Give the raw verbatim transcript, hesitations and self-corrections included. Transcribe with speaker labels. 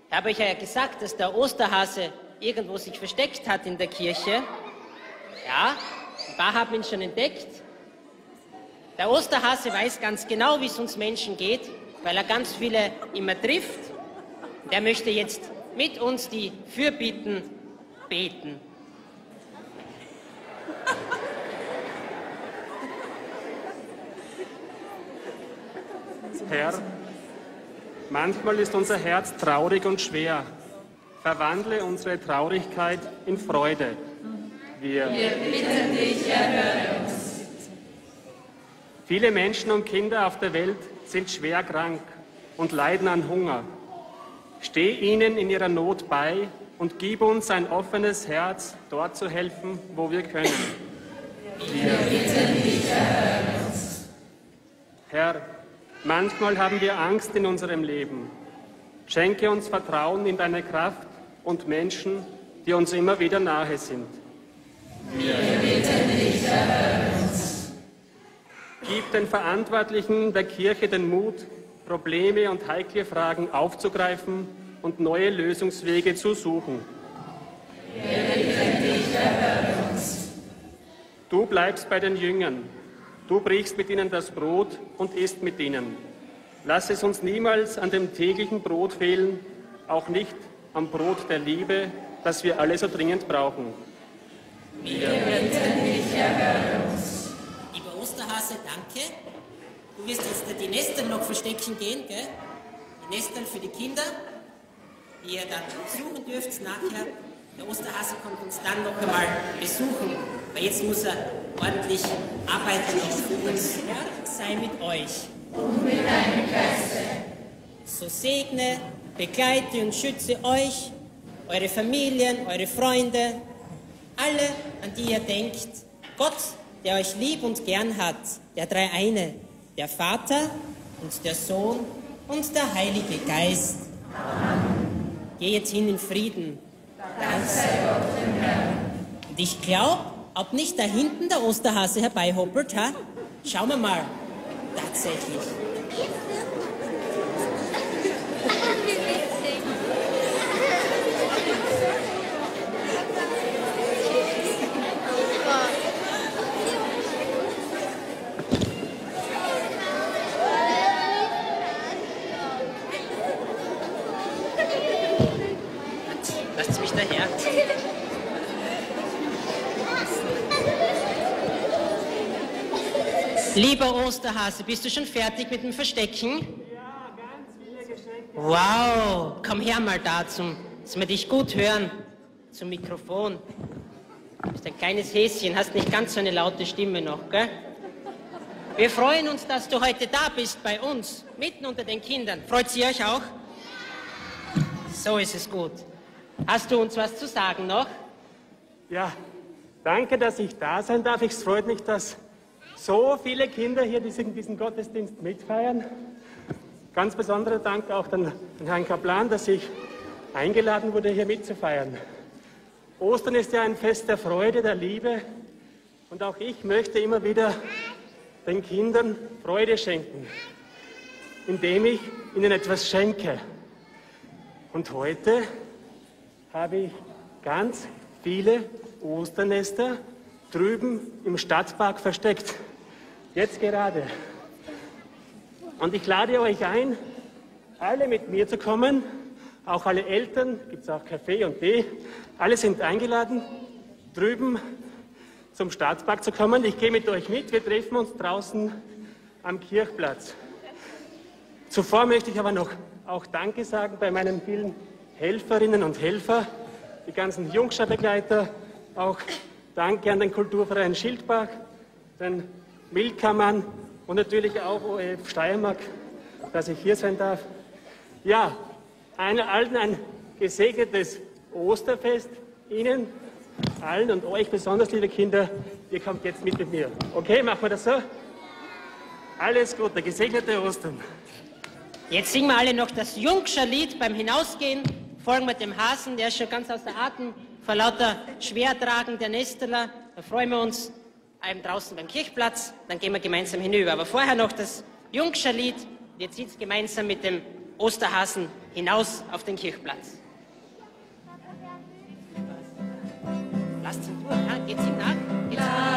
Speaker 1: Ich habe euch ja gesagt, dass der Osterhase irgendwo sich versteckt hat in der Kirche. Ja, ein paar haben ihn schon entdeckt. Der Osterhase weiß ganz genau, wie es uns Menschen geht, weil er ganz viele immer trifft. Der möchte jetzt mit uns die Fürbitten beten.
Speaker 2: Herr, manchmal ist unser Herz traurig und schwer. Verwandle unsere Traurigkeit in Freude. Wir,
Speaker 3: Wir bitten dich, erhöre uns.
Speaker 2: Viele Menschen und Kinder auf der Welt sind schwer krank und leiden an Hunger. Steh ihnen in ihrer Not bei und gib uns ein offenes Herz, dort zu helfen, wo wir können.
Speaker 3: Wir bitten dich, erhöre uns.
Speaker 2: Herr, manchmal haben wir Angst in unserem Leben. Schenke uns Vertrauen in deine Kraft und Menschen, die uns immer wieder nahe sind.
Speaker 3: Wir bitten dich, erhöre uns.
Speaker 2: Gib den Verantwortlichen der Kirche den Mut, Probleme und heikle Fragen aufzugreifen und neue Lösungswege zu suchen.
Speaker 3: Wir bitten dich, erhöre uns.
Speaker 2: Du bleibst bei den Jüngern. Du brichst mit ihnen das Brot und isst mit ihnen. Lass es uns niemals an dem täglichen Brot fehlen, auch nicht am Brot der Liebe, das wir alle so dringend brauchen.
Speaker 3: Wir bitten dich, erhöre uns.
Speaker 1: Lieber Osterhase, danke. Du wirst jetzt die Nesteln noch verstecken gehen, gell? Die Nesteln für die Kinder, die ihr dann besuchen dürft nachher. Der Osterhase kommt uns dann noch einmal besuchen, weil jetzt muss er ordentlich arbeiten noch für uns. Herr sei mit euch.
Speaker 3: Und mit deinem Geiste.
Speaker 1: So segne, begleite und schütze euch, eure Familien, eure Freunde, alle, an die ihr denkt. Gott, der euch lieb und gern hat, der Dreieine, der Vater und der Sohn und der Heilige Geist. Amen. Geh jetzt hin in Frieden.
Speaker 3: Dank sei Gott dem Herrn.
Speaker 1: Und ich glaube, ob nicht da hinten der Osterhase herbeihoppelt, ha? Schauen wir mal. Tatsächlich. Lasst mich daher. Lieber Osterhase, bist du schon fertig mit dem Verstecken?
Speaker 2: Ja, ganz viele Geschenke.
Speaker 1: Wow, komm her mal da, zum, dass wir dich gut hören, zum Mikrofon. Du bist ein kleines Häschen, hast nicht ganz so eine laute Stimme noch, gell? Wir freuen uns, dass du heute da bist bei uns, mitten unter den Kindern. Freut sie euch auch? So ist es gut. Hast du uns was zu sagen noch?
Speaker 2: Ja, danke, dass ich da sein darf. Es freut mich, dass so viele Kinder hier diesen, diesen Gottesdienst mitfeiern. Ganz besonderer Dank auch an den Herrn Kaplan, dass ich eingeladen wurde, hier mitzufeiern. Ostern ist ja ein Fest der Freude, der Liebe. Und auch ich möchte immer wieder den Kindern Freude schenken, indem ich ihnen etwas schenke. Und heute habe ich ganz viele Osternester drüben im Stadtpark versteckt. Jetzt gerade. Und ich lade euch ein, alle mit mir zu kommen, auch alle Eltern, gibt es auch Kaffee und Tee, alle sind eingeladen, drüben zum Stadtpark zu kommen. Ich gehe mit euch mit, wir treffen uns draußen am Kirchplatz. Zuvor möchte ich aber noch auch Danke sagen bei meinen vielen Helferinnen und Helfern, die ganzen Jungscha-Begleiter, auch Danke an den Kulturverein Schildbach, den Milkammern und natürlich auch O E F Steiermark, dass ich hier sein darf. Ja, einer allen ein gesegnetes Osterfest, Ihnen allen und euch besonders, liebe Kinder, ihr kommt jetzt mit mit mir. Okay, machen wir das so? Alles Gute, gesegnete Ostern.
Speaker 1: Jetzt singen wir alle noch das Jungscha-Lied beim Hinausgehen. Folgen wir dem Hasen, der ist schon ganz außer Atem vor lauter Schwertragen der Nesteler. Da freuen wir uns eben draußen beim Kirchplatz. Dann gehen wir gemeinsam hinüber. Aber vorher noch das Jungscha-Lied. Jetzt singt gemeinsam mit dem Osterhasen hinaus auf den Kirchplatz. Lasst ihn durch, ja? Geht's ihm nach? Geht's ihm nach?